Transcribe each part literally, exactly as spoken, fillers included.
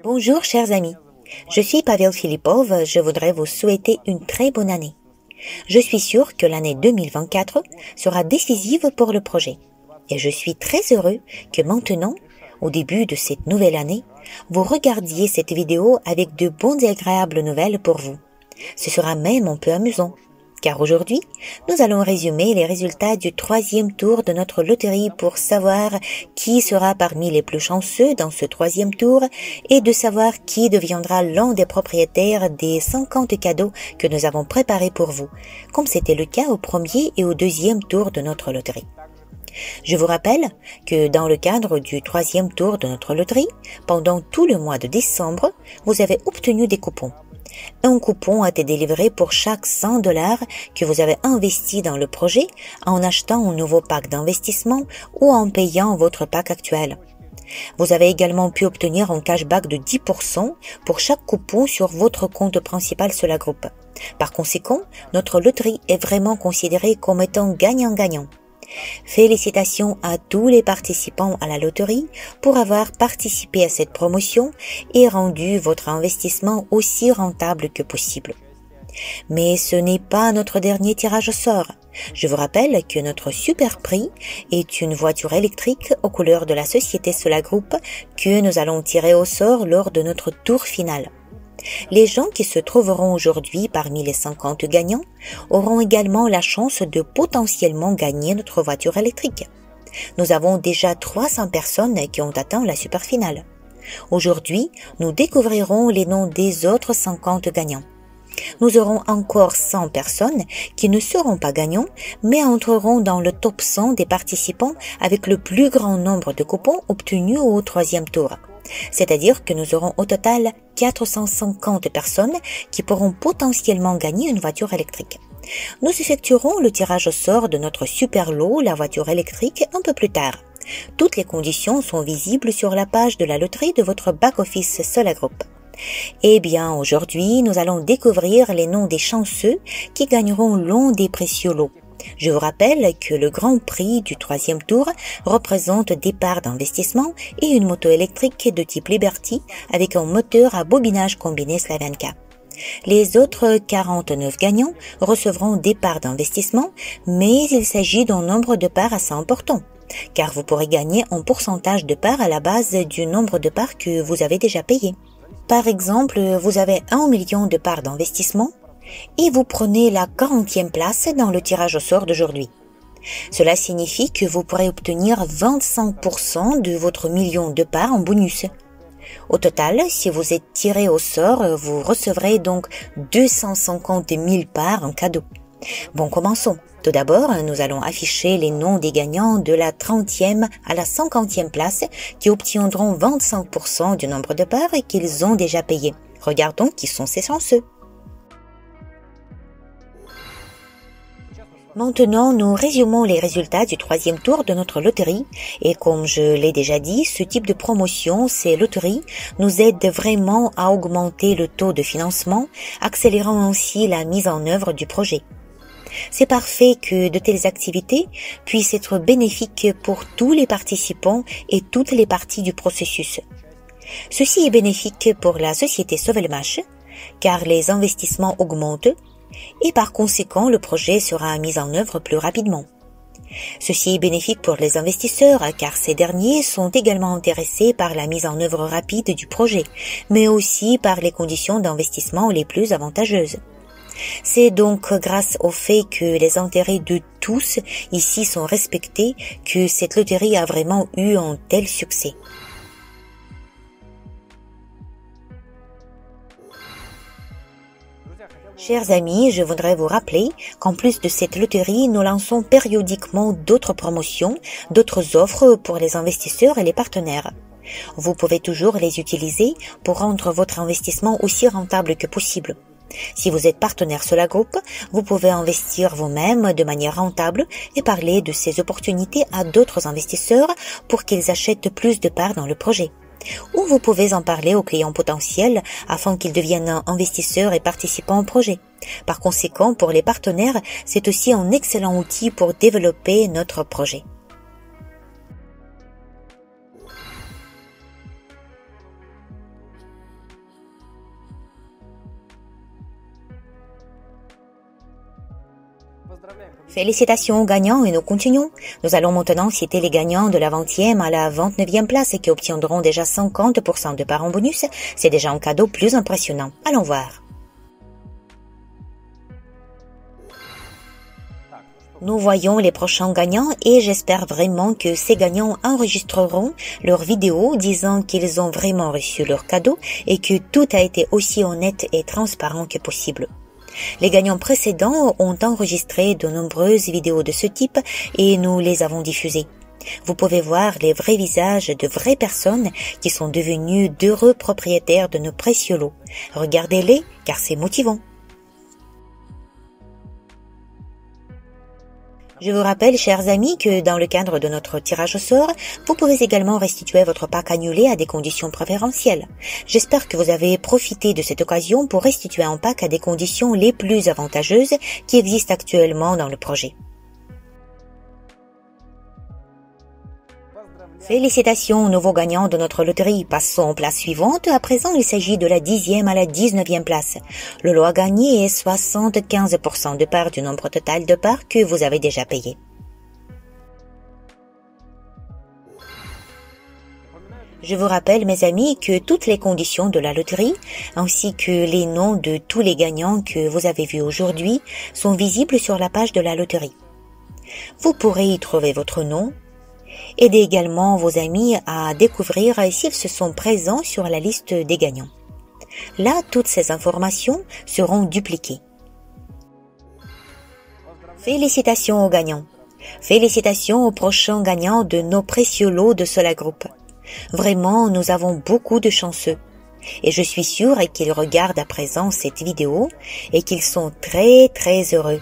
Bonjour chers amis, je suis Pavel Filipov, je voudrais vous souhaiter une très bonne année. Je suis sûre que l'année deux mille vingt-quatre sera décisive pour le projet et je suis très heureux que maintenant, au début de cette nouvelle année, vous regardiez cette vidéo avec de bonnes et agréables nouvelles pour vous. Ce sera même un peu amusant, car aujourd'hui, nous allons résumer les résultats du troisième tour de notre loterie pour savoir qui sera parmi les plus chanceux dans ce troisième tour et de savoir qui deviendra l'un des propriétaires des cinquante cadeaux que nous avons préparés pour vous, comme c'était le cas au premier et au deuxième tour de notre loterie. Je vous rappelle que dans le cadre du troisième tour de notre loterie, pendant tout le mois de décembre, vous avez obtenu des coupons. Un coupon a été délivré pour chaque cent dollars que vous avez investi dans le projet en achetant un nouveau pack d'investissement ou en payant votre pack actuel. Vous avez également pu obtenir un cashback de dix pour cent pour chaque coupon sur votre compte principal Sola Group. Par conséquent, notre loterie est vraiment considérée comme étant gagnant-gagnant. Félicitations à tous les participants à la loterie pour avoir participé à cette promotion et rendu votre investissement aussi rentable que possible. Mais ce n'est pas notre dernier tirage au sort. Je vous rappelle que notre super prix est une voiture électrique aux couleurs de la société Sola Group que nous allons tirer au sort lors de notre tour final. Les gens qui se trouveront aujourd'hui parmi les cinquante gagnants auront également la chance de potentiellement gagner notre voiture électrique. Nous avons déjà trois cents personnes qui ont atteint la super finale. Aujourd'hui, nous découvrirons les noms des autres cinquante gagnants. Nous aurons encore cent personnes qui ne seront pas gagnants, mais entreront dans le top cent des participants avec le plus grand nombre de coupons obtenus au troisième tour. C'est-à-dire que nous aurons au total quatre cent cinquante personnes qui pourront potentiellement gagner une voiture électrique. Nous effectuerons le tirage au sort de notre super lot, la voiture électrique, un peu plus tard. Toutes les conditions sont visibles sur la page de la loterie de votre back-office Sola Group. Eh bien, aujourd'hui, nous allons découvrir les noms des chanceux qui gagneront l'un des précieux lots. Je vous rappelle que le grand prix du troisième tour représente des parts d'investissement et une moto électrique de type Liberty avec un moteur à bobinage combiné Slavenka. Les autres quarante-neuf gagnants recevront des parts d'investissement, mais il s'agit d'un nombre de parts assez important, car vous pourrez gagner un pourcentage de parts à la base du nombre de parts que vous avez déjà payé. Par exemple, vous avez un million de parts d'investissement et vous prenez la quarantième place dans le tirage au sort d'aujourd'hui. Cela signifie que vous pourrez obtenir vingt-cinq pour cent de votre million de parts en bonus. Au total, si vous êtes tiré au sort, vous recevrez donc deux cent cinquante mille parts en cadeau. Bon, commençons. Tout d'abord, nous allons afficher les noms des gagnants de la trentième à la cinquantième place qui obtiendront vingt-cinq pour cent du nombre de parts qu'ils ont déjà payé. Regardons qui sont ces chanceux. Maintenant, nous résumons les résultats du troisième tour de notre loterie et comme je l'ai déjà dit, ce type de promotion, ces loteries, nous aide vraiment à augmenter le taux de financement, accélérant ainsi la mise en œuvre du projet. C'est parfait que de telles activités puissent être bénéfiques pour tous les participants et toutes les parties du processus. Ceci est bénéfique pour la société Sovelmash, car les investissements augmentent et par conséquent le projet sera mis en œuvre plus rapidement. Ceci est bénéfique pour les investisseurs car ces derniers sont également intéressés par la mise en œuvre rapide du projet, mais aussi par les conditions d'investissement les plus avantageuses. C'est donc grâce au fait que les intérêts de tous ici sont respectés que cette loterie a vraiment eu un tel succès. Chers amis, je voudrais vous rappeler qu'en plus de cette loterie, nous lançons périodiquement d'autres promotions, d'autres offres pour les investisseurs et les partenaires. Vous pouvez toujours les utiliser pour rendre votre investissement aussi rentable que possible. Si vous êtes partenaire Sola Group, vous pouvez investir vous-même de manière rentable et parler de ces opportunités à d'autres investisseurs pour qu'ils achètent plus de parts dans le projet. Ou vous pouvez en parler aux clients potentiels afin qu'ils deviennent investisseurs et participants au projet. Par conséquent, pour les partenaires, c'est aussi un excellent outil pour développer notre projet. Félicitations aux gagnants et nous continuons. Nous allons maintenant citer les gagnants de la vingtième à la vingt-neuvième place qui obtiendront déjà cinquante pour cent de parts en bonus. C'est déjà un cadeau plus impressionnant. Allons voir. Nous voyons les prochains gagnants et j'espère vraiment que ces gagnants enregistreront leurs vidéos disant qu'ils ont vraiment reçu leur cadeau et que tout a été aussi honnête et transparent que possible. Les gagnants précédents ont enregistré de nombreuses vidéos de ce type et nous les avons diffusées. Vous pouvez voir les vrais visages de vraies personnes qui sont devenues d'heureux propriétaires de nos précieux lots. Regardez-les car c'est motivant. Je vous rappelle, chers amis, que dans le cadre de notre tirage au sort, vous pouvez également restituer votre pack annulé à des conditions préférentielles. J'espère que vous avez profité de cette occasion pour restituer un pack à des conditions les plus avantageuses qui existent actuellement dans le projet. Félicitations aux nouveaux gagnants de notre loterie. Passons aux places suivantes. À présent, il s'agit de la dixième à la dix-neuvième place. Le lot à gagner est soixante-quinze pour cent de part du nombre total de parts que vous avez déjà payé. Je vous rappelle, mes amis, que toutes les conditions de la loterie, ainsi que les noms de tous les gagnants que vous avez vus aujourd'hui, sont visibles sur la page de la loterie. Vous pourrez y trouver votre nom. Aidez également vos amis à découvrir s'ils se sont présents sur la liste des gagnants. Là, toutes ces informations seront dupliquées. Félicitations aux gagnants. Félicitations aux prochains gagnants de nos précieux lots de Sola Group. Vraiment, nous avons beaucoup de chanceux. Et je suis sûre qu'ils regardent à présent cette vidéo et qu'ils sont très très heureux.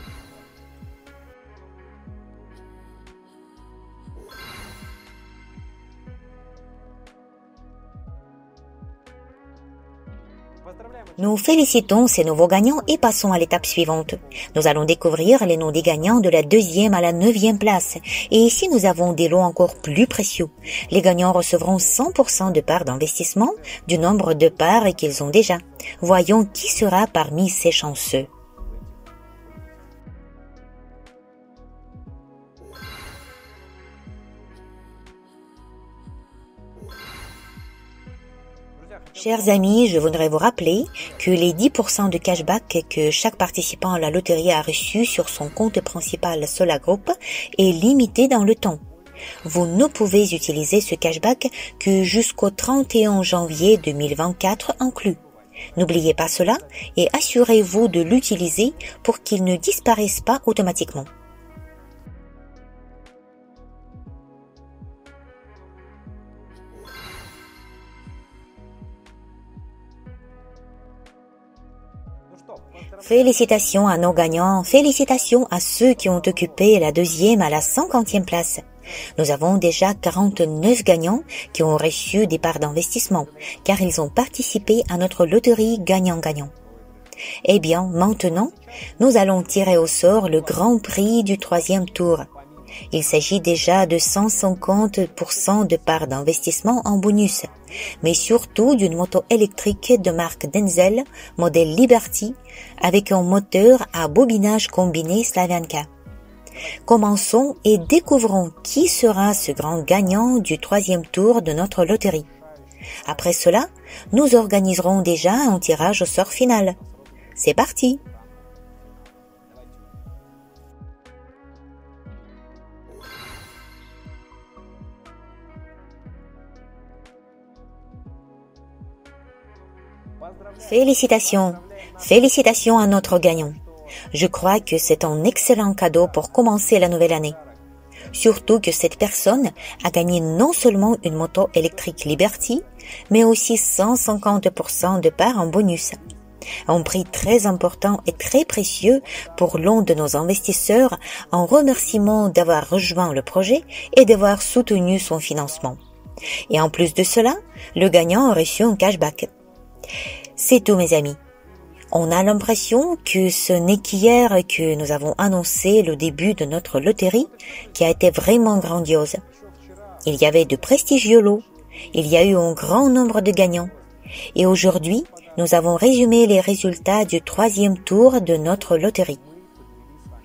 Nous félicitons ces nouveaux gagnants et passons à l'étape suivante. Nous allons découvrir les noms des gagnants de la deuxième à la neuvième place. Et ici, nous avons des lots encore plus précieux. Les gagnants recevront cent pour cent de parts d'investissement du nombre de parts qu'ils ont déjà. Voyons qui sera parmi ces chanceux. Chers amis, je voudrais vous rappeler que les dix pour cent de cashback que chaque participant à la loterie a reçu sur son compte principal Sola Group est limité dans le temps. Vous ne pouvez utiliser ce cashback que jusqu'au trente et un janvier deux mille vingt-quatre inclus. N'oubliez pas cela et assurez-vous de l'utiliser pour qu'il ne disparaisse pas automatiquement. Félicitations à nos gagnants, félicitations à ceux qui ont occupé la deuxième à la cinquantième place. Nous avons déjà quarante-neuf gagnants qui ont reçu des parts d'investissement, car ils ont participé à notre loterie gagnant-gagnant. Eh bien, maintenant, nous allons tirer au sort le grand prix du troisième tour. Il s'agit déjà de cent cinquante pour cent de parts d'investissement en bonus, mais surtout d'une moto électrique de marque Denzel, modèle Liberty, avec un moteur à bobinage combiné Slavianka. Commençons et découvrons qui sera ce grand gagnant du troisième tour de notre loterie. Après cela, nous organiserons déjà un tirage au sort final. C'est parti! Félicitations, félicitations à notre gagnant. Je crois que c'est un excellent cadeau pour commencer la nouvelle année. Surtout que cette personne a gagné non seulement une moto électrique Liberty, mais aussi cent cinquante pour cent de parts en bonus. Un prix très important et très précieux pour l'un de nos investisseurs en remerciement d'avoir rejoint le projet et d'avoir soutenu son financement. Et en plus de cela, le gagnant a reçu un cashback. C'est tout, mes amis. On a l'impression que ce n'est qu'hier que nous avons annoncé le début de notre loterie qui a été vraiment grandiose. Il y avait de prestigieux lots, il y a eu un grand nombre de gagnants. Et aujourd'hui, nous avons résumé les résultats du troisième tour de notre loterie.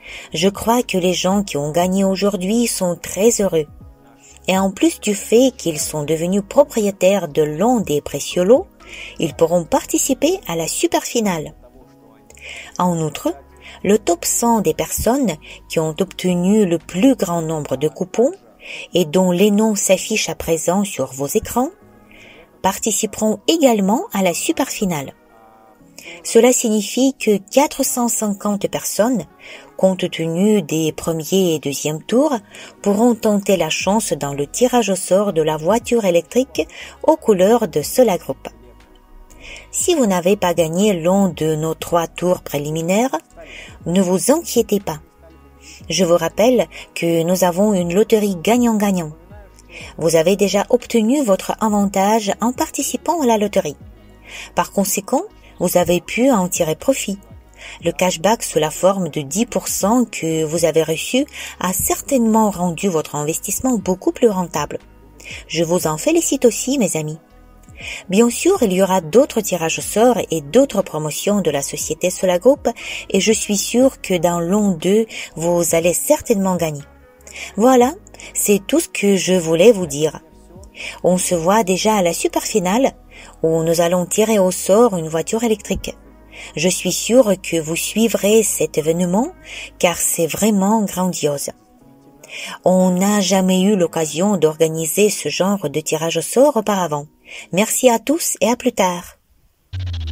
Je crois que les gens qui ont gagné aujourd'hui sont très heureux. Et en plus du fait qu'ils sont devenus propriétaires de l'un des précieux lots, ils pourront participer à la super finale. En outre, le top cent des personnes qui ont obtenu le plus grand nombre de coupons et dont les noms s'affichent à présent sur vos écrans participeront également à la super finale. Cela signifie que quatre cent cinquante personnes, compte tenu des premiers et deuxièmes tours, pourront tenter la chance dans le tirage au sort de la voiture électrique aux couleurs de Sola Group. Si vous n'avez pas gagné l'un de nos trois tours préliminaires, ne vous inquiétez pas. Je vous rappelle que nous avons une loterie gagnant-gagnant. Vous avez déjà obtenu votre avantage en participant à la loterie. Par conséquent, vous avez pu en tirer profit. Le cashback sous la forme de dix pour cent que vous avez reçu a certainement rendu votre investissement beaucoup plus rentable. Je vous en félicite aussi, mes amis. Bien sûr, il y aura d'autres tirages au sort et d'autres promotions de la société Sola Group et je suis sûre que dans l'un d'eux, vous allez certainement gagner. Voilà, c'est tout ce que je voulais vous dire. On se voit déjà à la super finale où nous allons tirer au sort une voiture électrique. Je suis sûre que vous suivrez cet événement car c'est vraiment grandiose. On n'a jamais eu l'occasion d'organiser ce genre de tirage au sort auparavant. Merci à tous et à plus tard.